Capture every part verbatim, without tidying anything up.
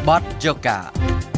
บอสโจกา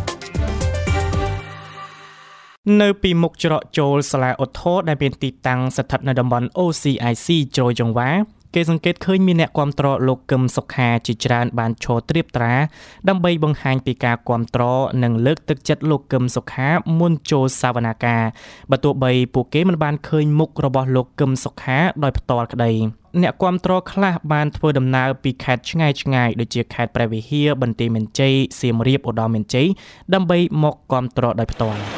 នៅពីមុខច្រកចូលសាលាឧទ្ធរដែលមានទីតាំងស្ថិតនៅតំបន់ អូ ซี ไอ ซี ជ្រោយចង្វាគេសង្កេតឃើញមានអ្នកគាំទ្រលោកកឹមសុខាជាច្រើនបានឈរត្រៀបត្រាដើម្បីបង្ហាញពីការគាំទ្រនិងលើកទឹកចិត្តលោកកឹមសុខាមុនចូលសវនាការបើទោះបីពួកគេមិនបានឃើញមុខរបស់លោកកឹមសុខាដោយផ្ទាល់ក្តីអ្នកគាំទ្រខ្លះបានធ្វើដំណើរពីខេត្តឆ្ងាយឆ្ងាយដូចជាខេត្តព្រះវិហារបន្ទាយមានជ័យសៀមរាបឧត្តរមានជ័យដើម្បីមកគាំទ្រដោយផ្ទាល់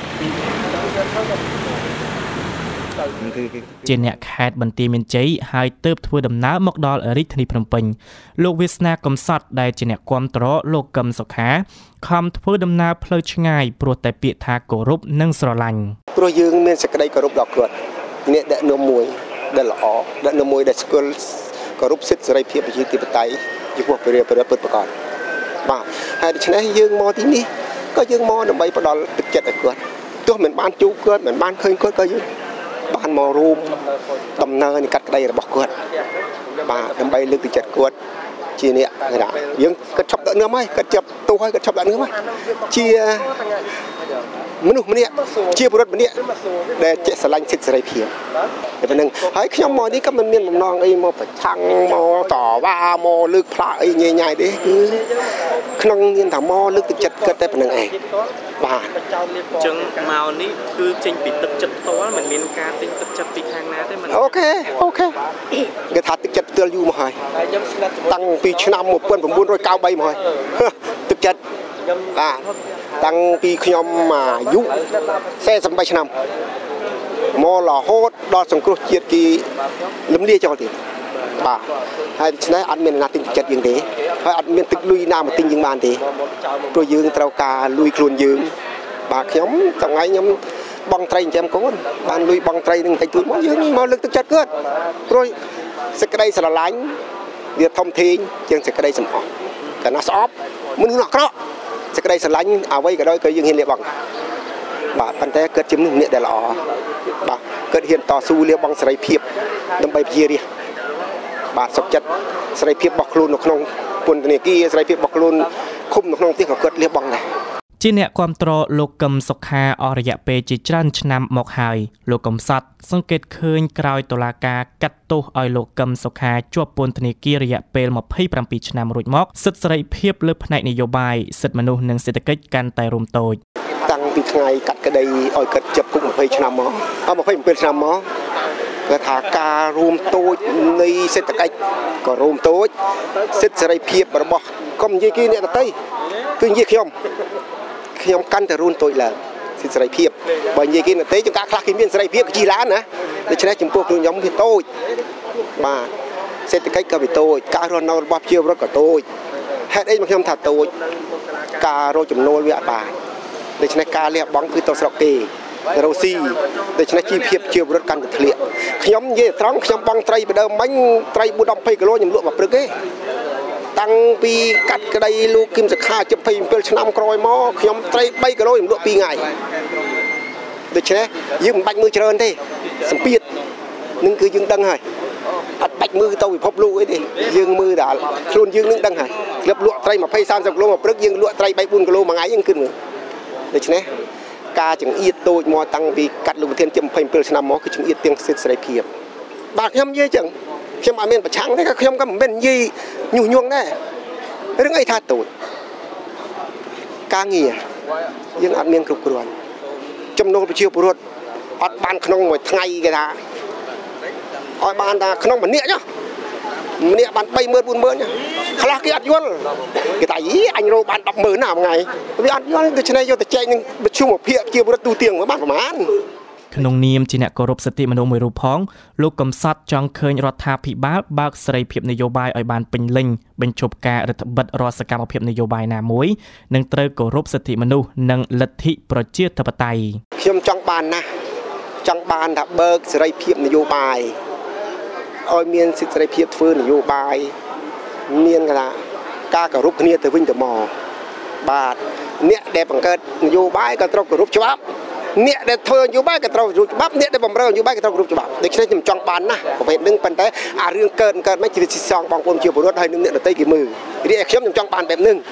ជាអ្នកខេត្តបន្ទាយមានជ័យហើយទើបធ្វើដំណើរមកដល់រាជធានីភ្នំពេញលោកវាសនាកំសត់ដែលជាអ្នកគាំទ្រលោកកឹមសុខាខំធ្វើដំណើរផ្លូវឆ្ងាយព្រោះតែពាក្យថាគោរពនិងស្រឡាញ់ព្រោះយើងមានសេចក្តីគោរពដល់គាត់អ្នកដឹកនាំមួយដែលល្អដឹកនាំមួយដែលស្គាល់គោរពសិទ្ធិសេរីភាពប្រជាធិបតេយ្យចំពោះប្រជាពលរដ្ឋពិតប្រាកដបាទហើយដូច្នេះយើងមកទីនេះក៏យើងមកដើម្បីផ្ដល់ទឹកចិត្តឲ្យគាត់ទោះមិនបានជួបគាត់មិនបានឃើញគាត់ក៏យើងបានមករួមដំណើរនៃកាត់ក្តីរបស់គាត់បាទដើម្បីលើកទឹកចិត្តគាត់ជាអ្នកណាយើងគិតឈប់ដឹកនាំហើយគិតចាប់ទូហើយគិតឈប់ដឹកនាំហើយជាមនុស្សម្នាក់ជាពលរដ្ឋម្នាក់ដែលចេះស្រឡាញ់សិទ្ធិសេរីភាពតែប៉ុណ្្នឹងហើយខ្ញុំមកនេះក៏មិនមានបំណងអីមកប្រឆាំងមកតវ៉ាមកលើកផ្លាកអីញ៉ៃញ៉ៃទេគឺក្នុងមានតែមកលើកទឹកចិត្តគាត់តែប៉ុណ្្នឹងឯងបាទអញ្ចឹងមកនេះគឺចេញពីទឹកចិត្តផ្ទាល់មិនមានការទិញទឹកចិត្តពីខាងណាទេមិនអូខេអូខេគេថាទឹកចិត្តផ្ទាល់យូរមកហើយតាំងពីឆ្នាំmột nghìn chín trăm chín mươi baមកហើយទឹកចិត្តបាទតាំងពីខ្ញុំអាយុสี่สิบแปดឆ្នាំមករហូតដល់សង្គ្រោះជាតិគេលំលាចោលទៀតបាទហើយដូច្នេះអត់មានអ្នកទិញទឹកចិត្តយើងទេហើយអត់មានទឹកលុយណាមកទិញយើងបានទេព្រោះយើងត្រូវការលុយខ្លួនយើងបាទខ្ញុំថ្ងៃខ្ញុំបងត្រីចិញ្ចឹមកូនបានលុយបងត្រីនឹងតិចតួចមកយើងមកលើកទឹកចិត្តគាត់ព្រោះសេចក្តីស្រឡាញ់វាធំធេងជាងសេចក្តីសំអប់កាលណាស្អប់មនុស្សអាក្រក់សេចក្តីស្រឡាញ់អ្វីក៏ដោយក៏យើងហ៊ានលះបង់បាទប៉ុន្តែគាត់ជាមនុស្សម្នាក់ដែលល្អបាទគាត់ហ៊ានតស៊ូលះបង់សេរីភាពដើម្បីប្រជារាស្ត្របាទសុខចិត្តសេរីភាពរបស់ខ្លួននៅក្នុងពន្ធនាគារសេរីភាពរបស់ខ្លួនឃុំនៅក្នុងផ្ទះក៏គាត់លះបង់ដែរជាអ្នកគាំទ្រលោកកឹមសុខាអស់រយៈពេលជាច្រើនឆ្នាំមកហើយលោកកំសត់សង្កេតឃើញក្រោយតុលាការកាត់ទោសឲ្យលោកកឹមសុខាជាប់ពន្ធនាគាររយៈពេលยี่สิบเจ็ดឆ្នាំរួចមកសិទ្ធិសេរីភាពលើផ្នែកនយោបាយសិទ្ធិមនុស្សនិងសេដ្ឋកិច្ចកាន់តែរួមតូចតាំងពីថ្ងៃកាត់ក្តីឲ្យកាត់ជាប់គុកยี่สิบឆ្នាំមកអស់ยี่สิบเจ็ดឆ្នាំមកគាត់ថាការរួមតូចនៃសេដ្ឋកិច្ចក៏រួមតូចសិទ្ធិសេរីភាពរបស់កុំនិយាយគេអ្នកដទៃគឺនិយាយខ្ញុំខ្ញុំកាន់តែរួមតូចឡើងសិទ្ធិសេរីភាពបើនិយាយគេនៅទេចំការខ្លះគេមានសេរីភាពក៏ជីឡានណាដូច្នេះចំពោះខ្ញុំវាតូចបាទសេដ្ឋកិច្ចក៏វាតូចការរស់នៅរបស់ប្រជាពលរដ្ឋក៏តូចហេតុអីមកខ្ញុំថាតូចការរកចំណូលវាអត់បានដូច្នេះការលះបង់គឺទៅស្រុកគេរ៉ូស៊ីដូច្នេះជីវភាពជាពលរដ្ឋកាន់តែធ្លាក់ខ្ញុំនិយាយត្រង់ខ្ញុំបង់ត្រីពីដើមមិញត្រីbốn mươiគីឡូខ្ញុំលក់មកព្រឹកទេតាំងពីកាត់ក្តីលោកគឹមសខាជិបยี่สิบเจ็ดឆ្នាំក្រោយមកខ្ញុំត្រី3គីឡូខ្ញុំលក់ពីរថ្ងៃដូច្នេះយើងមិនបាច់មើលច្រើនទេសម្ពាធនឹងគឺយើងដឹងហើយអត់បាច់មើលទៅពិភពលោកអីទេយើងមើលតែខ្លួនយើងនឹងដឹងហើយក្លឹបលក់ត្រីยี่สิบ สามสิบគីឡូមកព្រឹកយើងលក់ត្រី3 4គីឡូមួយថ្ងៃយើងគិតមើលដូច្នេះការចង្អៀតតូចមកតាំងពីកាត់លោកប្រធានជិបยี่สิบเจ็ดឆ្នាំមកគឺចង្អៀតទាំងសិទ្ធិសេរីភាពបាទខ្ញុំនិយាយចឹងខ្ញុំអត់មានប្រឆាំងទេក៏ខ្ញុំក៏មិនមែននិយាយញុះញង់ដែររឿងអីថាតូចការងារយើងអត់មានគ្រប់គ្រាន់ចំណូលប្រជាពលរដ្ឋអត់បានក្នុងមួយថ្ងៃគេថាឲ្យបានថាក្នុងម្នាក់ចុះម្នាក់បាន30000 40000ខ្លះគេអត់យល់គេថាយីអញរកបាន100000ណាមួយថ្ងៃវាអត់យល់ដូច្នេះយកទៅចែកនឹងប្រជុំអភិជាពលរដ្ឋទូទាំងបានប្រមាណក្នុងនាមជាអ្នកគោរពសិទ្ធិមនុស្សមួយរូបផងលោកកំសត់ចង់ឃើញរដ្ឋាភិបាលបើកសេរីភាពនយោបាយឲ្យបានពេញលេញបញ្ឈប់ការរដ្ឋបិទរាល់សកម្មភាពនយោបាយណាមួយនិងត្រូវគោរពសិទ្ធិមនុស្សនិងលទ្ធិប្រជាធិបតេយ្យខ្ញុំចង់បានណាស់ចង់បានថាបើកសេរីភាពនយោបាយឲ្យមានសិទ្ធិសេរីភាពធ្វើនយោបាយមានការគោរពគ្នាទៅវិញទៅមកបាទអ្នកដែលបង្កើតនយោបាយក៏ត្រូវគោរពច្បាប់អ្នកដែលធ្វើនយោបាយក៏ត្រូវគោរពច្បាប់អ្នកដែលបម្រើនយោបាយក៏ត្រូវគោរពច្បាប់ដូច្នេះខ្ញុំចង់បានណាស់ប្រភេទហ្នឹងប៉ុន្តែអារឿងកើតកើតមិនជាវិសងបងប្អូនជាពលរដ្ឋហើយនឹងអ្នកដទៃគេមើលរីឯខ្ញុំខ្ញុំចង់បានបែបហ្នឹង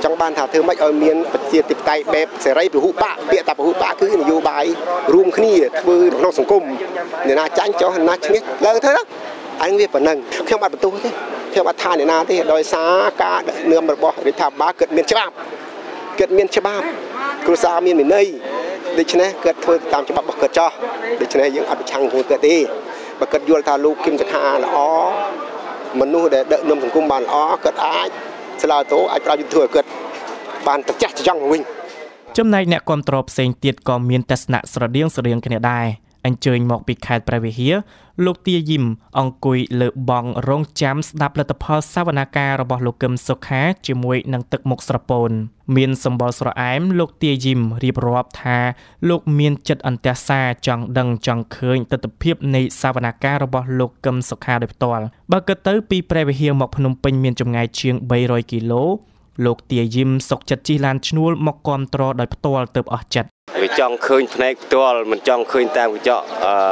ចង់បានថាធ្វើម៉េចឲ្យមានប្រជាធិបតេយ្យបែបសេរីពហុបកពាក្យថាពហុបកគឺនយោបាយរួមគ្នាធ្វើក្នុងសង្គមអ្នកណាចាញ់ចុះអ្នកណាឈ្នះឡើងទៅណាអញវាប៉ុណ្ណឹងខ្ញុំអត់បន្ទោសទេខ្ញុំអត់ថាអ្នកណាទេដោយសារការដឹកនាំរបស់រដ្ឋាភិបាលគិតមានច្បាប់គិតមានច្បាប់គ្រួសារមានវិន័យដូច្នេះគិតធ្វើតាមច្បាប់របស់គិតចោះដូច្នេះយើងអត់ប្រឆាំងជាមួយគិតទេបើគិតយល់ថាលោកគឹមសុខាល្អមនុស្សដែលដឹកនាំសង្គមបានល្អគិតអាចស្លាវតោអាចប្រើយុទ្ធធម៌គិតបានតចាស់ចង់វិញចំណែកអ្នកគាំទ្រផ្សេងទៀតក៏មានទស្សនៈស្រដៀងស្រដៀងគ្នាដែរអញ្ជើញមកពីខេត្តព្រះវិហារលោកទាយីមអង្គុយលើបងរងចាំស្ដាប់លទ្ធផលសវនកម្មរបស់លោកកឹមសុខាជាមួយនឹងទឹកមុខស្រពោនមានសម្បល់ស្រអែមលោកទាយីមរៀបរាប់ថាលោកមានចិត្តអន្ទះសារចង់ដឹងចង់ឃើញទស្សនវិជ្ជានៃសវនកម្មរបស់លោកកឹមសុខាដោយផ្ទាល់បើគិតទៅពីព្រះវិហារមកភ្នំពេញមានចម្ងាយជាងបីរយគីឡូលោកទាយីមសុកចិត្តជិះឡានឈ្នួលមកគាំទ្រដោយផ្ទាល់ទើបអស់ចិត្តវាចង់ឃើញផ្នែកផ្ទាល់មិនចង់ឃើញតាមកញ្ចក់អឺ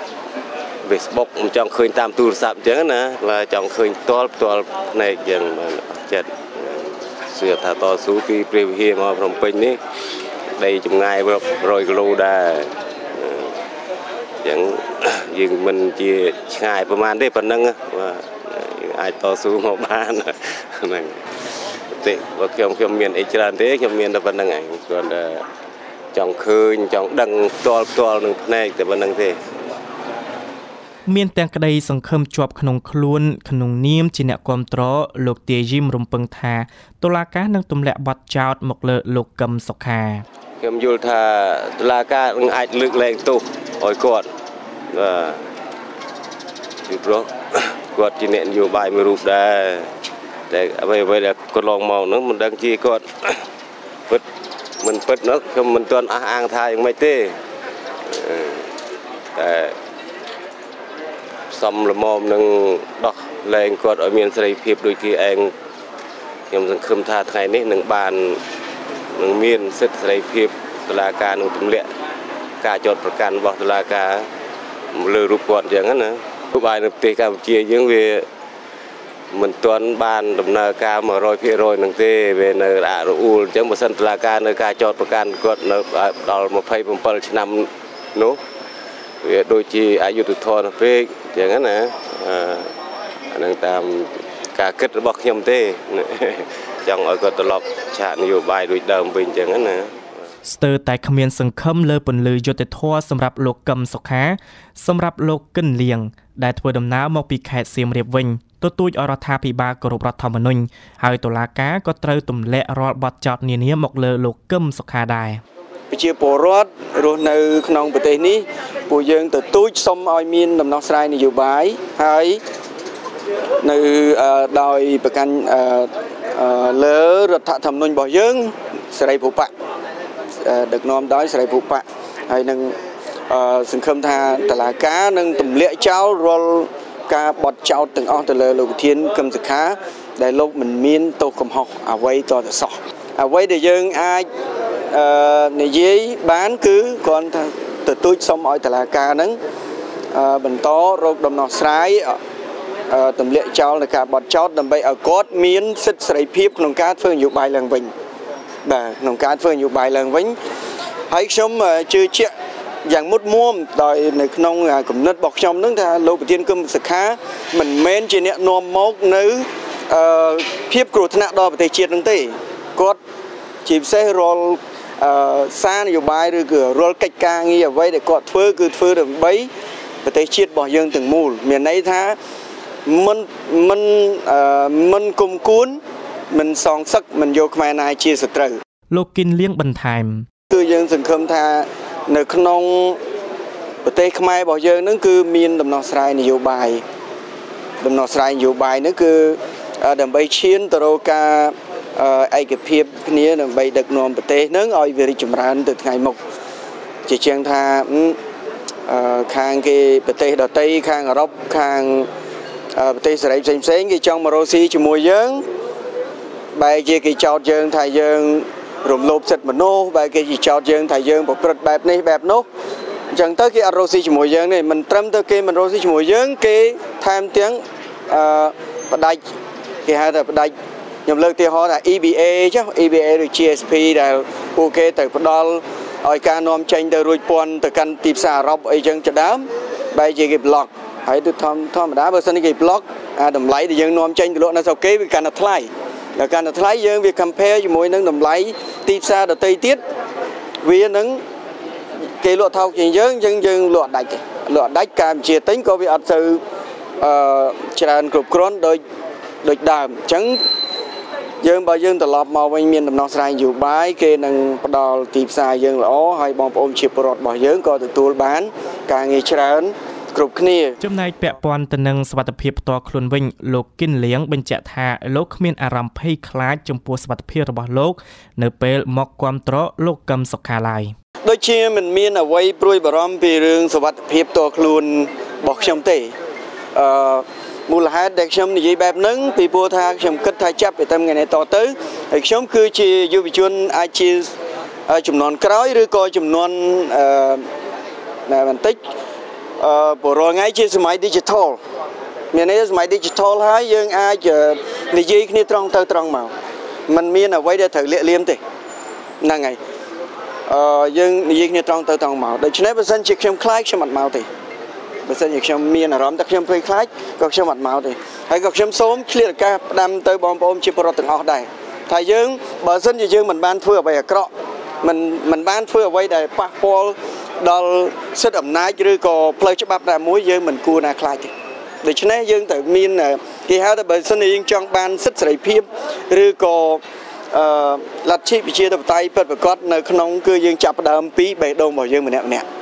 Facebook មិនចង់ឃើញតាមទូរស័ព្ទអញ្ចឹងណាបើចង់ឃើញផ្ទាល់ផ្ទាល់ផ្នែកយ៉ាងចិត្តស្រាប់ថាតស៊ូពីព្រះវិហារមកភ្នំពេញនេះដីចម្ងាយរាប់រយគីឡូដែរអញ្ចឹងយើងមិនជាឆ្ងាយប្រហែលទេប៉ុណ្ណឹងបាទអាចតស៊ូមកបានហ្នឹងទេបើខ្ញុំខ្ញុំមានអីច្រើនទេខ្ញុំមានតែប៉ុណ្្នឹងឯងគ្រាន់តែចង់ឃើញចង់ដឹងផ្ទាល់ផ្ទាល់នឹងភ្នែកតែប៉ុណ្្នឹងទេមានទាំងក្តីសង្ឃឹមជាប់ក្នុងខ្លួនក្នុងនាមជាអ្នកគាំទ្រលោកទាយីមរំពឹងថាតុលាការនឹងទម្លាក់បទចោទមកលើលោកកឹមសុខាខ្ញុំយល់ថាតុលាការនឹងអាចលើកលែងទោសឲ្យគាត់បាទពីព្រោះគាត់ជាអ្នកនយោបាយមួយរូបដែរតែអ្វីអ្វីដែលកន្លងមកហ្នឹងមិនដឹងជាគាត់ពិតមិនពិតនោះខ្ញុំមិនទាន់អះអាងថាយ៉ាងម៉េចទេតែសំលមមនឹងដោះលែងគាត់ឲ្យមានសេរីភាពដូចជាឯងខ្ញុំសង្ឃឹមថាថ្ងៃនេះនឹងបាននឹងមានសិទ្ធិសេរីភាពតុលាការនឹងទម្លាក់ការចោទប្រកាន់របស់តុលាការលើរូបគាត់អញ្ចឹងណារូបបាយនៅប្រទេសកម្ពុជាយើងវាមិនទាន់បានដំណើរការមួយរយភាគរយនឹងទេវានៅអរអ៊ូលអញ្ចឹងបើសិនតុលាការនៅការចោទប្រកាន់គាត់នៅដល់ម្ភៃbảyឆ្នាំនោះវាដូចជាអយុត្តិធម៌ពេកអញ្ចឹងណាអានឹងតាមការគិតរបស់ខ្ញុំទេចង់ឲ្យគាត់ត្រឡប់ឆាកនយោបាយដូចដើមវិញអញ្ចឹងណាស្ទើរតែគ្មានសង្ឃឹមលើពន្លឺយុត្តិធម៌សម្រាប់លោកកឹមសុខាសម្រាប់លោកគិនលៀងដែលធ្វើដំណើរមកពីខេត្តសៀមរាបវិញទទូចឲ្យរដ្ឋាភិបាលគោរពរដ្ឋធម្មនុញ្ញហើយតុលាការក៏ត្រូវទម្លាក់រាល់បទចោទនានាមកលើលោកកឹមសុខាដែរប្រជាពលរដ្ឋរស់នៅក្នុងប្រទេសនេះពួកយើងទទូចសុំឲ្យមានដំណោះស្រាយនយោបាយហើយនៅដោយប្រកាន់លើរដ្ឋធម្មនុញ្ញរបស់យើងសេរីភូប៉ាដឹកនាំដោយសេរីភូប៉ាហើយនឹងសង្ឃឹមថាតុលាការនឹងទម្លាក់ចោលរាល់ការបត់ចោទទាំងអស់ទៅលើលោកប្រធានកឹមសុខាដែលលោកមិនមានទោសកំហុសអ្វីតទៅសោះអ្វីដែលយើងអាចនិយាយបានគឺគ្រាន់តែទទូចសុំឲ្យតុលាការហ្នឹងបន្តរកដំណោះស្រាយទម្លាក់ចោលនៃការបត់ចោទដើម្បីឲ្យគាត់មានសិទ្ធិសេរីភាពក្នុងការធ្វើនយោបាយឡើងវិញបាទក្នុងការធ្វើនយោបាយឡើងវិញហើយខ្ញុំជឿជាក់យ៉ាងមុតមមដោយនៅក្នុងគំនិតរបស់ខ្ញុំនឹងថាលោកប្រធានកឹមសុខាមិនមែនជាអ្នកនាំមកនៅភាពគ្រោះថ្នាក់ដល់ប្រទេសជាតិនឹងទេគាត់ជាពិសេសរាល់សារនយោបាយឬក៏រាល់កិច្ចការងារអ្វីដែលគាត់ធ្វើគឺធ្វើដើម្បីប្រទេសជាតិរបស់យើងទាំងមូលមានន័យថាមិនមិនមិនគុំគួនមិនសងសឹកមិនយកខ្មែរណាជាសត្រូវលោកគិនលៀងបន្ថែមគឺយើងសង្ឃឹមថានៅក្នុងប្រទេសខ្មែររបស់យើងនឹងគឺមានដំណោះស្រាយនយោបាយដំណោះស្រាយនយោបាយនោះគឺដើម្បីឈានទៅរកការឯកភាពគ្នាដើម្បីដឹកនាំប្រទេសនឹងឲ្យវារីកចម្រើនទៅថ្ងៃមុខជាជាងថាខាងគេប្រទេសដទៃខាងអឺរ៉ុបខាងប្រទេសសេរីផ្សេងផ្សេងគេចង់មករកស៊ីជាមួយយើងបែរជាគេចោទយើងថាយើងរំលោភសិទ្ធិមនុស្សបែរគេចោទយើងថាយើងប្រព្រឹត្តបែបនេះបែបនោះអញ្ចឹងទៅគេអត់រកស៊ីជាមួយយើងទេមិនត្រឹមទៅគេមិនរកស៊ីជាមួយយើងគេថែមទាំងអឺផ្ដាច់គេហៅថាផ្ដាច់ញខ្ញុំលើកទីហោថា E B A ចុះ E B A ឬ G S P ដែលពួកគេទៅផ្ដល់ឲ្យការនាំចេញទៅរួចពាន់ទៅកាន់ទីផ្សារអឺរ៉ុបអីចឹងជាដើមបែរជាគេ block ហើយទៅធម្មធម្មតាបើសិនគេ block អាតម្លៃដែលយើងនាំចេញទៅលក់នៅស្រុកគេវាកាន់តែថ្លៃដល់កាន់តែថ្លៃយើងវា compare ជាមួយនឹងតម្លៃទីផ្សារដទៃទៀតវានឹងគេលក់ថោកជាងយើងយើងយើងលក់ដាច់លក់ដាច់ការបញ្ជាទិញក៏វាអត់ទៅអឺច្រើនគ្រប់គ្រាន់ដោយដូចដើមអញ្ចឹងយើងបើយើងត្រឡប់មកវិញមានដំណោះស្រាយនយោបាយគេនឹងផ្ដល់ទីផ្សារយើងល្អហើយបងប្អូនជាពលរដ្ឋរបស់យើងក៏ទទួលបានការងារច្រើនគ្រប់គ្នាចំណែកពាក់ព័ន្ធទៅនឹងសុវត្ថិភាពផ្ទាល់ខ្លួនវិញលោកគិនលៀងបញ្ជាក់ថាលោកគ្មានអារម្មណ៍ភ័យខ្លាចចំពោះសុវត្ថិភាពរបស់លោកនៅពេលមកគាំទ្រលោកកឹមសុខាឡើយដូចជាមិនមានអ្វីព្រួយបារម្ភពីរឿងសុវត្ថិភាពផ្ទាល់ខ្លួនរបស់ខ្ញុំទេអឺមូលហេតុដែលខ្ញុំនិយាយបែបហ្នឹងពីព្រោះថាខ្ញុំគិតថាចាប់ពីថ្ងៃនេះតទៅហើយខ្ញុំគឺជាយុវជនអាចជាចំនួនក្រោយឬក៏ចំនួនអឺបន្តិចអឺបរិយាជាសម័យ digital មានន័យសម័យ digital ហើយយើងអាចនិយាយគ្នាត្រង់ទៅត្រង់មកมันមានអ្វីដែលត្រូវលាក់លៀមទេហ្នឹងហើយអឺយើងនិយាយគ្នាត្រង់ទៅត្រង់មកដូច្នេះបើសិនជាខ្ញុំខ្លាចខ្ញុំអត់មកទេបើសិនជាខ្ញុំមានអារម្មណ៍ថាខ្ញុំភ័យខ្លាចក៏ខ្ញុំអត់មកទេហើយក៏ខ្ញុំសូមឆ្លៀតឱកាសផ្ដាំទៅបងប្អូនជាពលរដ្ឋទាំងអស់ដែរថាយើងបើសិនជាយើងមិនបានធ្វើអ្វីអាក្រក់មិនមិនបានធ្វើអ្វីដែលប៉ះពាល់ដល់សិទ្ធិអំណាចឬក៏ផ្លូវច្បាប់ណាមួយយើងមិនគួរណាខ្លាចទេដូច្នេះយើងត្រូវមានគេហៅថាបើសិនជាយើងចង់បានសិទ្ធិសេរីភាពឬក៏អឺលទ្ធិប្រជាធិបតេយ្យពិតប្រាកដនៅក្នុងគឺយើងចាប់ផ្ដើមពីបេះដូងរបស់យើងម្នាក់ម្នាក់